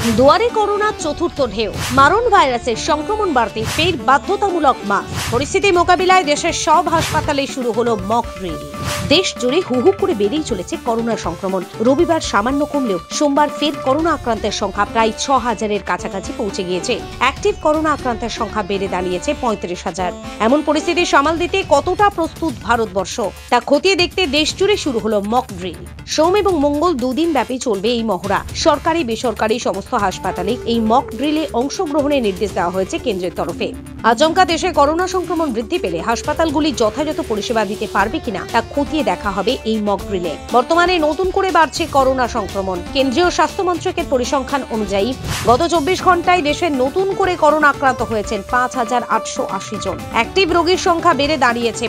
দুয়ারে করোনা চতুর্থ ঢেউ, মারণ ভাইরাসের সংক্রমণ বাড়তে ফের বাধ্যতামূলক মাস্ক। পরিস্থিতি মোকাবিলায় দেশের সব হাসপাতালে শুরু হলো মক ড্রিল। দেশ জুড়ে হু হু করে বেড়েই চলেছে করোনা সংক্রমণ। রবিবার সামান্য কমলেও সোমবার ফের করোনা আক্রান্তের সংখ্যা প্রায় ৬,০০০-এর কাছাকাছি পৌঁছে গিয়েছে। অ্যাক্টিভ করোনা আক্রান্তের সংখ্যা বেড়ে দাঁড়িয়েছে ৩৫,০০০। এমন পরিস্থিতি সামাল দিতে কতটা প্রস্তুত ভারতবর্ষ তা খতিয়ে দেখতে দেশ জুড়ে শুরু হলো মক ড্রিল। সোম এবং মঙ্গল দুদিন ব্যাপী চলবে এই মহড়া। সরকারি বেসরকারি সমস্ত হাসপাতালে এই মক ড্রিলে অংশগ্রহণের নির্দেশ দেওয়া হয়েছে কেন্দ্রের তরফে। আচমকা দেশে করোনা সংক্রমণ বৃদ্ধি পেলে হাসপাতালগুলি যথাযথ পরিষেবা দিতে পারবে কিনা তা খতিয়ে দেখা হবে এই মক ড্রিলে। বর্তমানে নতুন করে বাড়ছে করোনা সংক্রমণ। কেন্দ্রীয় স্বাস্থ্য মন্ত্রকের পরিসংখ্যান অনুযায়ী গত ২৪ ঘন্টায় দেশে নতুন করে করোনা আক্রান্ত হয়েছেন ৫,৮৮০ জন। অ্যাক্টিভ রোগীর সংখ্যা বেড়ে দাঁড়িয়েছে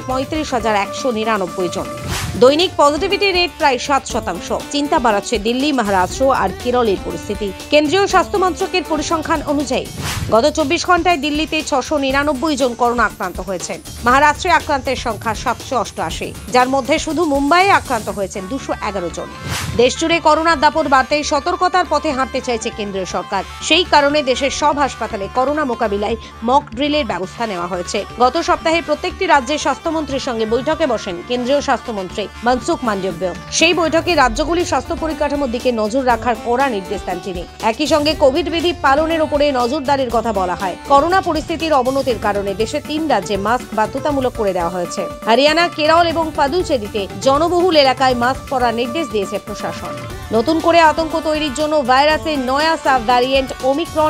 ৩৫,১৯৯ জন। দৈনিক পজিটিভিটি রেট প্রায় ৭%। চিন্তা বাড়াচ্ছে দিল্লি, মহারাষ্ট্র আর কেরলের পরিস্থিতি। কেন্দ্রীয় স্বাস্থ্য মন্ত্রকের পরিসংখ্যান অনুযায়ী গত ২৪ ঘন্টায় দিল্লিতে ৬৯৯ জন করোনা আক্রান্ত হয়েছেন। মহারাষ্ট্রে আক্রান্তের সংখ্যা ৭৮৮, যার মধ্যে শুধু মুম্বাইয়ে আক্রান্ত হয়েছেন ২১১ জন। দেশ জুড়ে করোনার দাপট বাড়তেই সতর্কতার পথে হাঁটতে চাইছে কেন্দ্রীয় সরকার। সেই কারণে দেশের সব হাসপাতালে করোনা মোকাবিলায় মক ড্রিলের ব্যবস্থা নেওয়া হয়েছে। গত সপ্তাহে প্রত্যেকটি রাজ্যের স্বাস্থ্যমন্ত্রীর সঙ্গে বৈঠকে বসেন কেন্দ্রীয় স্বাস্থ্যমন্ত্রী মানসুখ মান্ডব্য। সেই বৈঠকে রাজ্যগুলির স্বাস্থ্য পরিকাঠামোর দিকে নজর রাখার কড়া নির্দেশ দেন তিনি। একই সঙ্গে কোভিড বিধি পালনের উপরে নজরদারির কথা বলা হয়। করোনা পরিস্থিতির অবনতির কারণে দেশের ৩ রাজ্যে মাস্ক বাধ্যতামূলক করে দেওয়া হয়েছে। হরিয়ানা, কেরল এবং পুদুচেরিতে জনবহুল এলাকায় মাস্ক পরার নির্দেশ দিয়েছে প্রশাসন। নতুন করে আতঙ্ক তৈরির জন্য ভাইরাসের নয়া সাব ভ্যারিয়েন্ট ওমিক্রন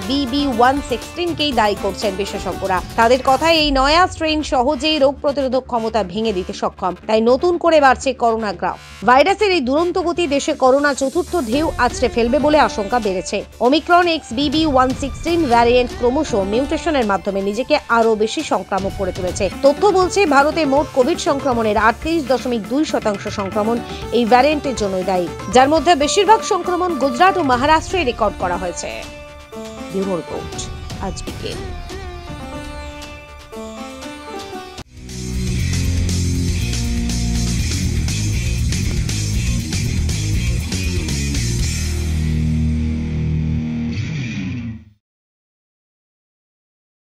XBB.1.16কেই দায়ী করছেন বিশেষজ্ঞরা। তাদের কথায় এই নয়া স্ট্রেন সহজেই রোগ প্রতিরোধক ক্ষমতা ভেঙে দিতে সক্ষম, তাই নতুন করে বাড়ছে করোনা গ্রাফ। ভাইরাসের এই দুরন্ত গতি দেশে করোনা চতুর্থ ঢেউ আছড়ে ফেলবে বলে আশঙ্কা বেড়েছে। ওমিক্রন XBB.1.16 ভ্যারিয়েন্ট ক্রমশ মিউটেশনের মাধ্যমে নিজেকে আরো বেশি সংক্রামক করে তুলেছে। তথ্য বলছে ভারতে মোট কোভিড সংক্রমণের ৩৮.২% সংক্রমণ এই ভ্যারিয়েন্টের জন্যই দায়ী, যার মধ্যে বেশিরভাগ সংক্রমণ গুজরাট ও মহারাষ্ট্রে রেকর্ড করা হয়েছে। ব্যুরো রিপোর্ট, আজ বিকেল।